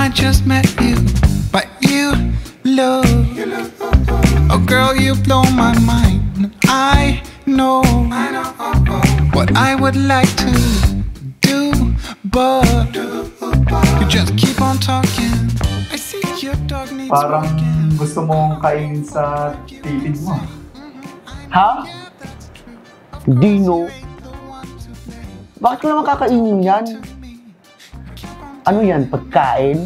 I just met you, but you look. Oh girl, you blow my mind. I know what I would like to do, but you just keep on talking. I see your dog needs Parang walking. gusto mong kainin sa tipid mo. Ha? Dino? Bakit ko naman kakainin yan? Ano yan, pagkain?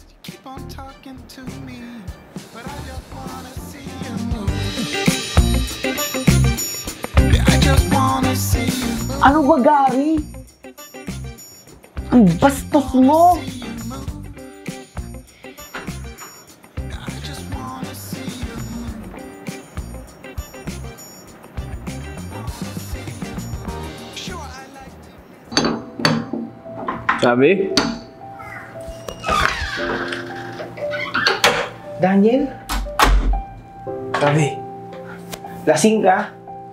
Ano ba, Gary? Ang bastos mo! Sabi? Daniel? Sabi, lasing ka?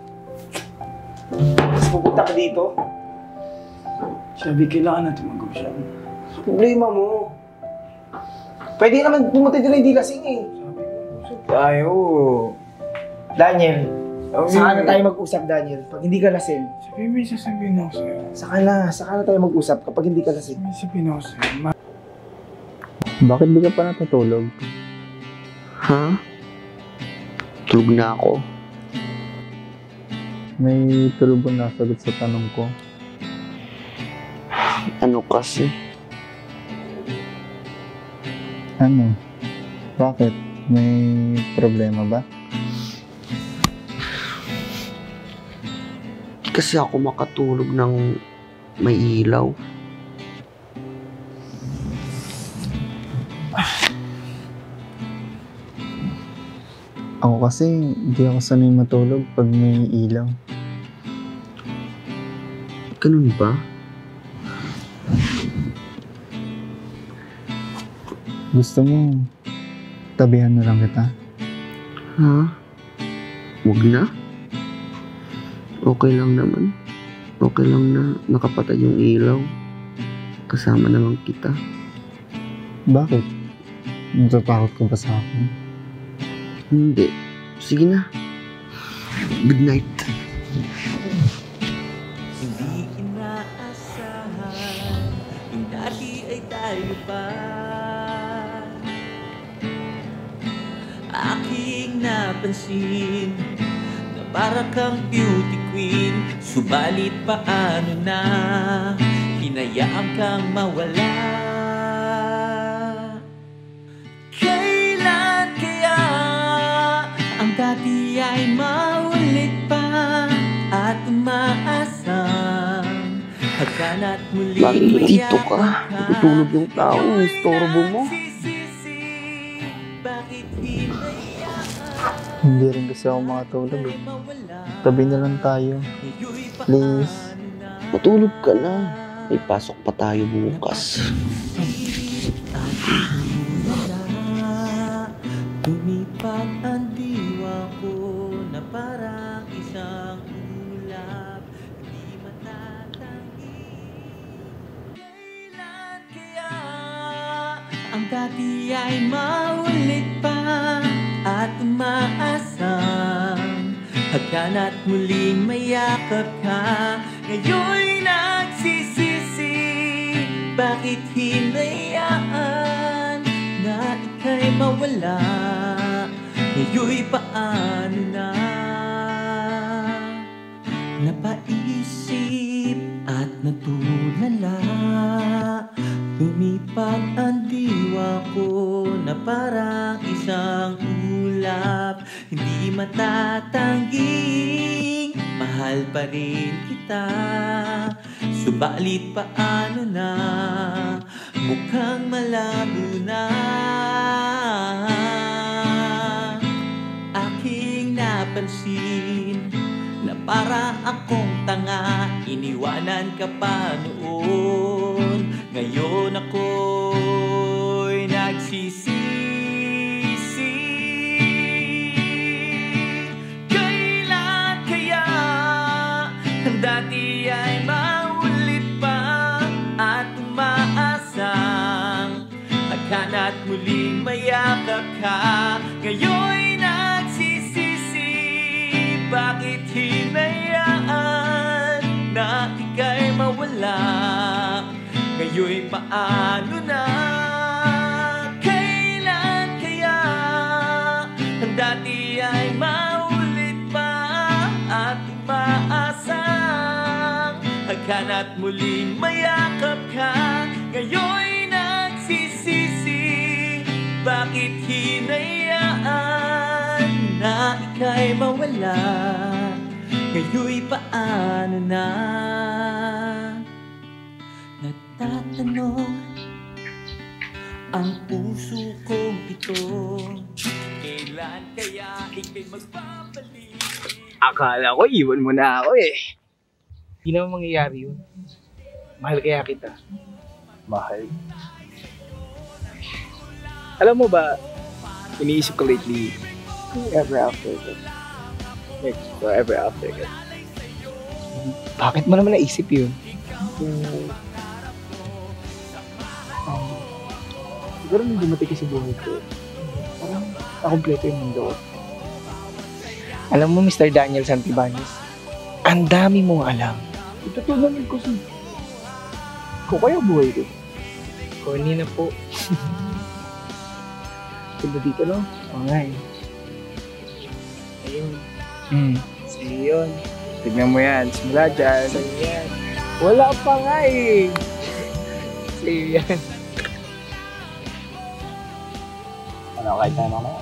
Tapos pupunta ka dito? Sabi, kailangan natin mag-usap. Problema mo. Pwede naman pumunta dito na hindi lasing eh. Tayo. Daniel, saka na tayo mag-usap, Daniel, pag hindi ka lasing. Sabi, may sasabihin ako sa'yo. Saka na tayo mag-usap kapag hindi ka lasing. May sasabihin ako sa'yo. Bakit di ka pa natutulog? Ha? Tulog na ako. May tulog bang nasagot sa tanong ko? Ano kasi? Ano? Bakit? May problema ba? Kasi ako makatulog ng may ilaw. Ako kasi, hindi ako sanay matulog pag may ilaw. Ganun ba? Gusto mo, tabihan na lang kita? Ha? Huwag na? Okay lang naman. Okay lang na nakapatay yung ilaw. Kasama naman kita. Bakit? Natatakot ka ba sa akin? Hindi. Sige na. Good night. Hindi inaasahan yung dati ay tayo pa. Aking napansin na para kang beauty queen, subalit paano na hinayaan kang mawala. Kailan kaya ang dati ay maulit pa at umaasang hagana't muli. Bakit dito ka? Natutulog yung tao. Istorbo mo. Hindi rin kasi ako makatulog eh. Tabi na lang tayo. Please. Matulog ka na. May pasok pa tayo bukas. Lumipad ang diwa ko na parang isang ulap, hindi matatanggi. Kailan kaya ang dati ay maulit pa at umaasang hagana't muling mayakap ka. Ngayon'y nagsisisi, bakit hinayaan na ika'y mawala? Ngayon'y paano na? Napaisip at natulala, lumipad ang diwa ko na parang isang ulap, hindi matatangging mahal pa rin kita. Subalit paano na, mukhang malabo na. Aking napansin na para akong tanga, iniwanan ka pa noon. Ngayon ako'y nagsisisi. Kailan kaya ang dati ay maulit pa at umaasang Hagana't muling mayakap ka. Ngayon'y nagsisisi, bakit hinayaan na ika'y mawala? Ngayon'y paano na? Kailan kaya ang dati ay maulit pa at umaasang hagana't muling mayakap ka? Ngayon'y nagsisisi, bakit hinayaan na ika'y mawala? Ngayon'y paano na? Natatanong ang puso kong ito, kailan kaya ika'y magbabalik? Akala ko iwan mo na ako eh. Hindi naman mangyayari yun. Mahal kaya kita. Mahal. Alam mo ba, iniisip ko lately, forever after that. Like, forever after that. Bakit mo naman naisip yun? Siguro nung dumating ka sa buhay ko, parang nakompleto yung mundo ko. Alam mo, Mr. Daniel Santibanez, ang dami mong alam. Totoo naman ko si... Kung kaya buhay ko. Kuni na po. Diba dito, no? Oo nga eh. Ayun. Sa'yo yun. Tignan mo yan. Simula dyan. Sa'yo yan. Wala pa nga eh. Sa'yo yan. Ano, kahit tayo mamaya?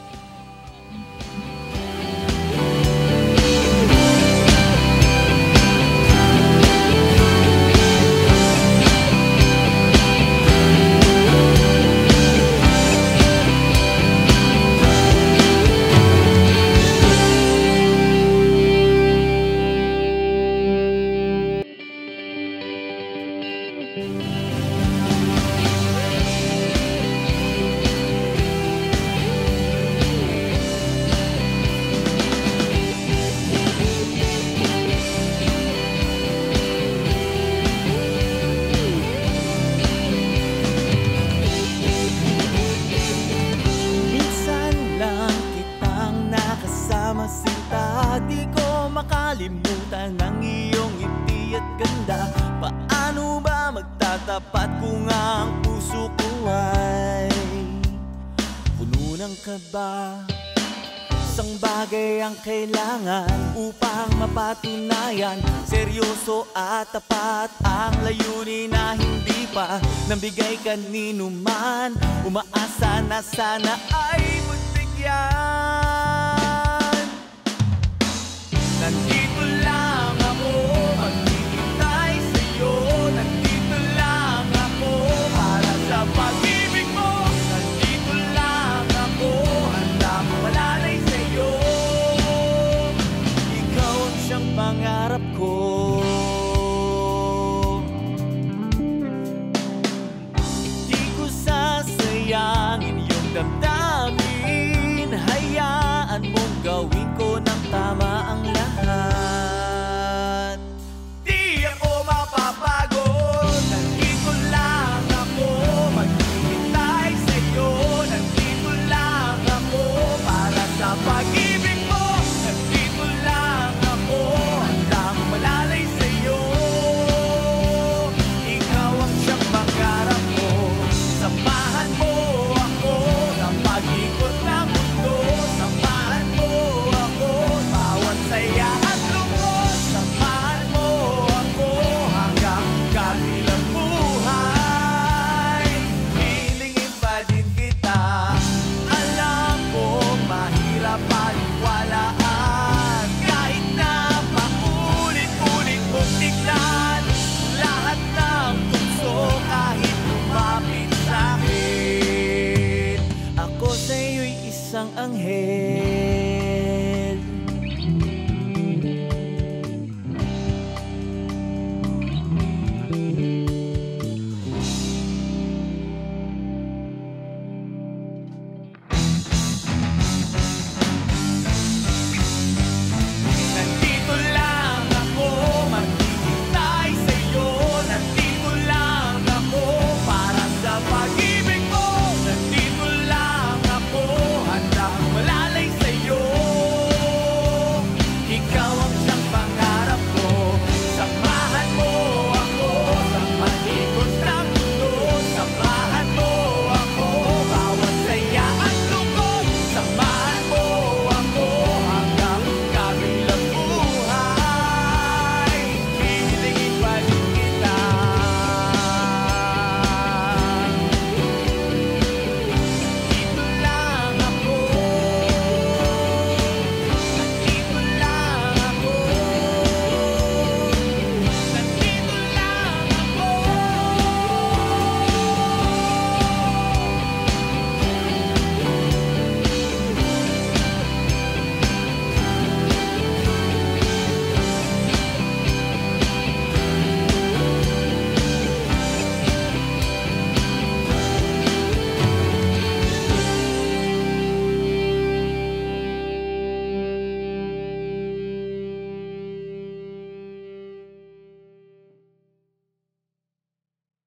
Makalimutan ang iyong ngiti at ganda. Paano ba magtatapat kung ang puso ko ay puno ng kaba? Isang bagay ang kailangan upang mapatunayan, seryoso at tapat ang layunin na hindi pa nabigay kanino man. Umaasa na sana ay magbigyan. Nandito